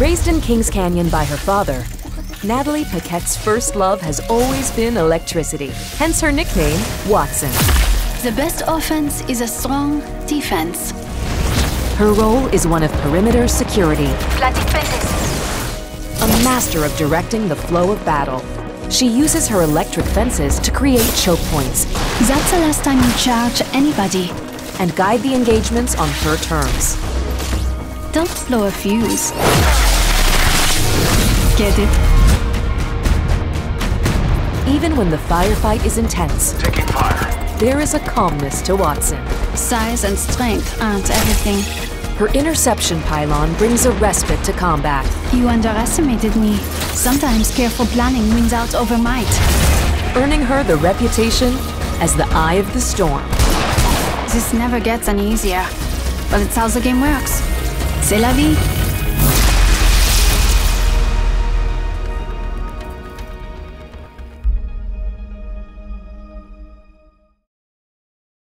Raised in Kings Canyon by her father, Natalie Paquette's first love has always been electricity, hence her nickname, Wattson. The best offense is a strong defense. Her role is one of perimeter security. Planting fences. A master of directing the flow of battle. She uses her electric fences to create choke points. That's the last time you charge anybody. And guide the engagements on her terms. Don't blow a fuse. Get it? Even when the firefight is intense, Taking fire. there is a calmness to Wattson. Size and strength aren't everything. Her interception pylon brings a respite to combat. You underestimated me. Sometimes careful planning wins out over might. Earning her the reputation as the Eye of the Storm. This never gets any easier, but it's how the game works. C'est la vie.